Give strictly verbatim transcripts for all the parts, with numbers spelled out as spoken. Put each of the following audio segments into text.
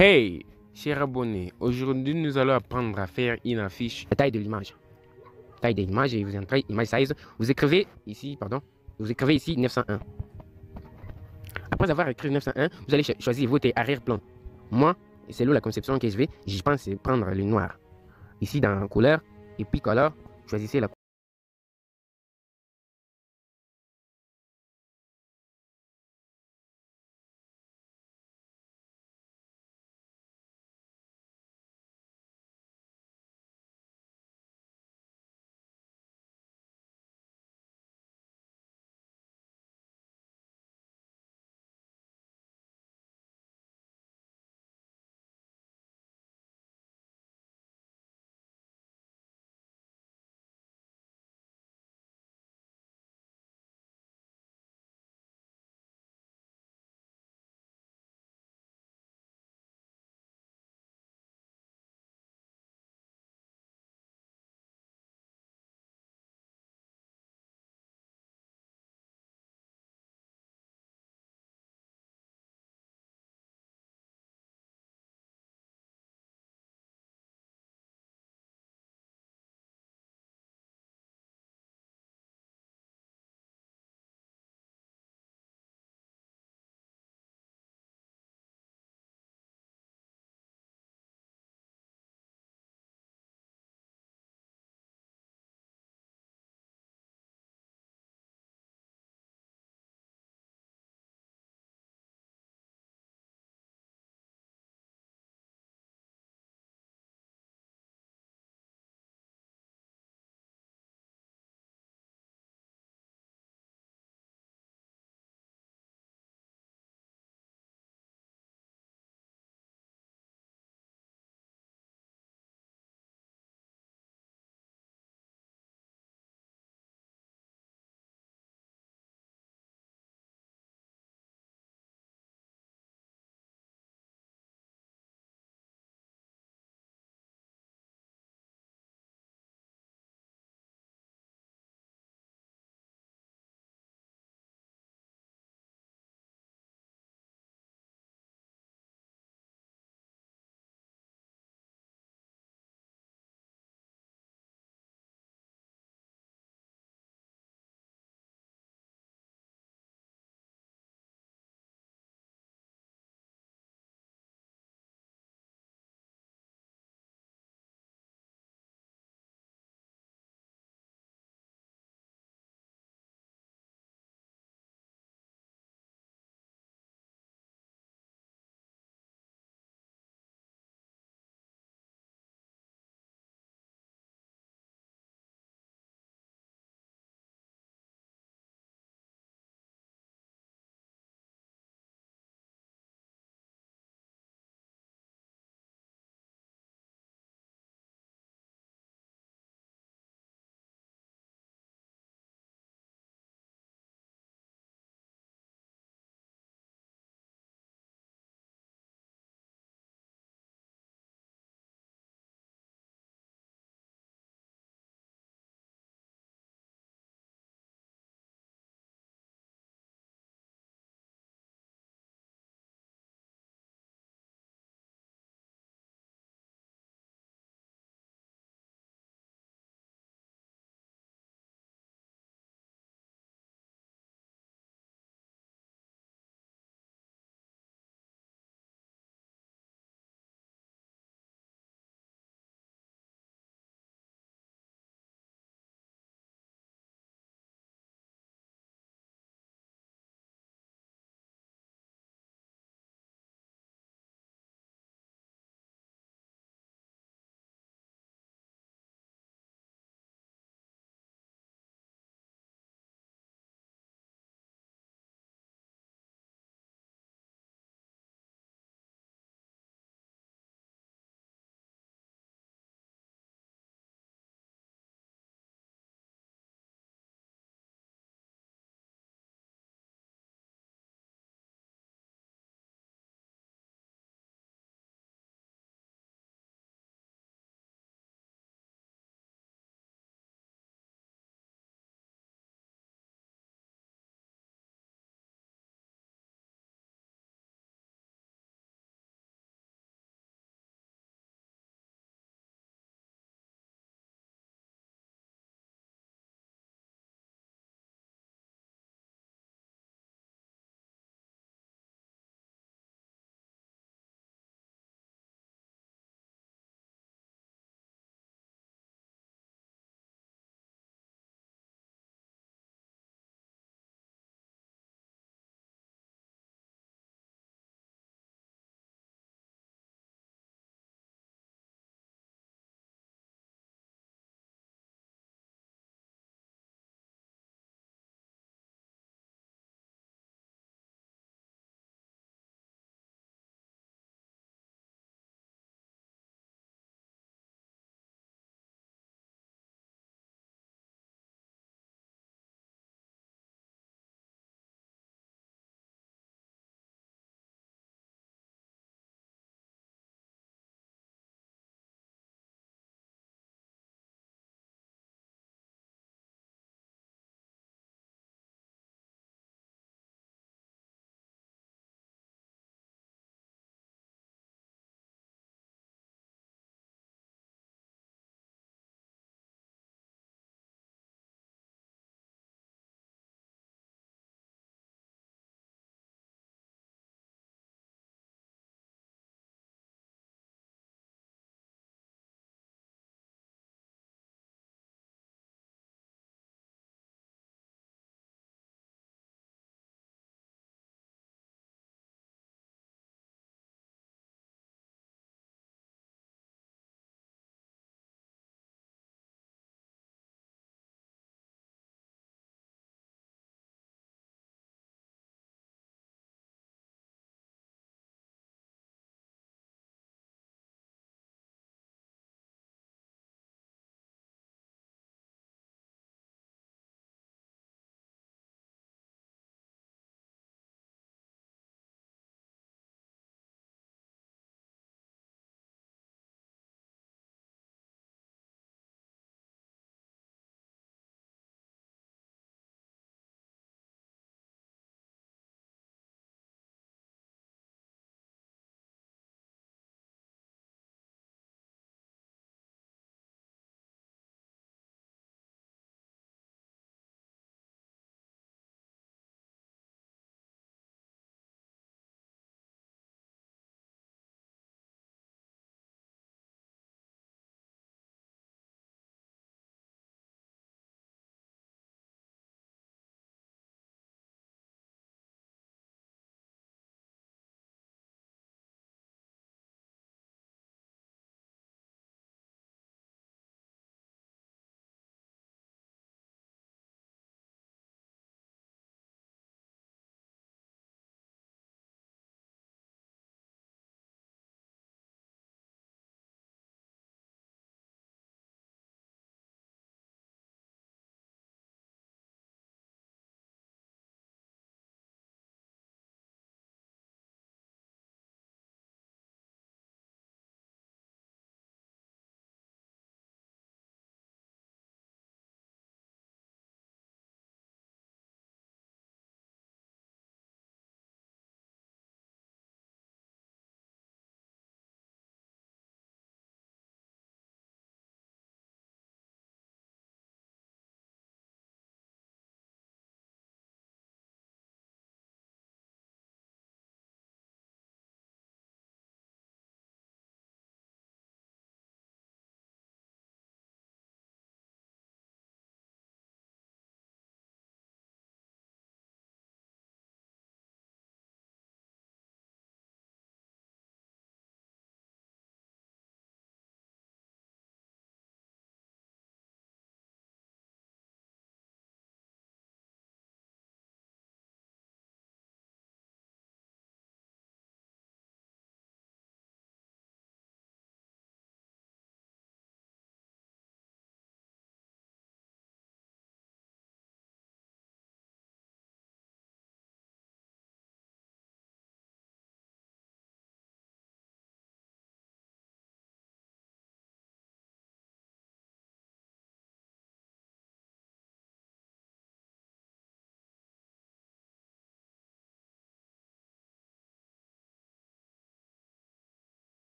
Hey, cher abonné, aujourd'hui nous allons apprendre à faire une affiche. La taille de l'image. Taille de l'image et vous entrez image size. Vous écrivez ici, pardon, vous écrivez ici neuf cent un. Après avoir écrit neuf cent un, vous allez choisir votre arrière-plan. Moi, selon la conception que je vais, je pense prendre le noir. Ici dans couleur, et puis color, choisissez la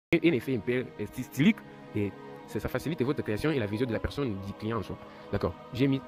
un effet un peu stylique et ça facilite votre création et la vision de la personne, du client en soi. D'accord. J'ai mis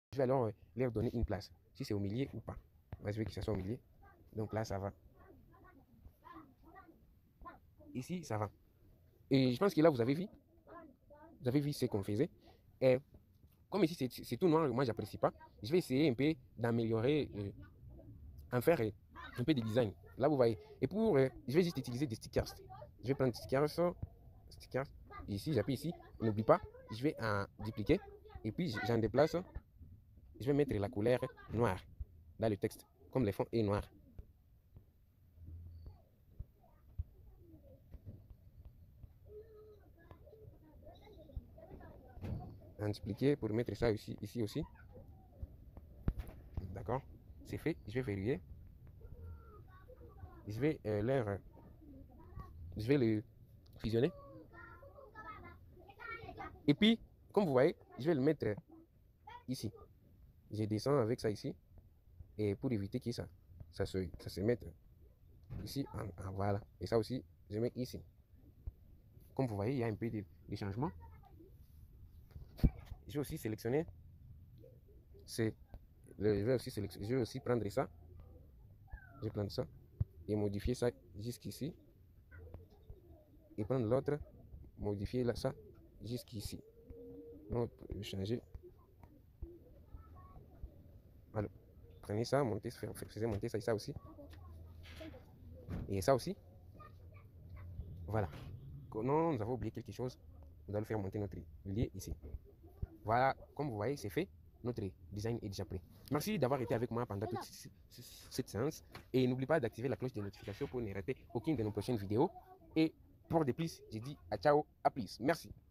Je vais alors euh, leur donner une place. Si c'est au milieu ou pas. Moi, je veux que ça soit au milieu. Donc là, ça va. Ici, ça va. Et je pense que là, vous avez vu. Vous avez vu ce qu'on faisait. Et comme ici, c'est tout noir, moi, j'apprécie pas. Je vais essayer un peu d'améliorer, euh, en faire euh, un peu de design. Là, vous voyez. Et pour, euh, je vais juste utiliser des stickers. Je vais prendre des stickers. Stickers. Ici, j'appuie ici. N'oublie pas, je vais en dupliquer. Et puis, j'en déplace. Je vais mettre la couleur noire dans le texte, comme le fond est noir. En dupliquer pour mettre ça ici, ici aussi. D'accord, c'est fait. Je vais verrouiller. Je vais euh, leur, je vais le fusionner. Et puis, comme vous voyez, je vais le mettre ici. Je descends avec ça ici. Et pour éviter que ça, ça, se, ça se mette ici, en, en, voilà. Et ça aussi, je mets ici. Comme vous voyez, il y a un peu de, de changement. Je vais aussi sélectionner. C'est, je vais aussi sélectionner. Je vais aussi prendre ça. Je vais prendre ça et modifier ça jusqu'ici. Et prendre l'autre, modifier là, ça jusqu'ici. Donc, je vais changer. Alors, prenez ça, montez, faisez monter ça et ça aussi. Et ça aussi. Voilà. Non, nous avons oublié quelque chose. Nous allons faire monter notre lien ici. Voilà, comme vous voyez, c'est fait. Notre design est déjà prêt. Merci d'avoir été avec moi pendant toute cette séance. Et n'oubliez pas d'activer la cloche de notification pour ne rater aucune de nos prochaines vidéos. Et pour des plus, j'ai dit à ciao, à plus. Merci.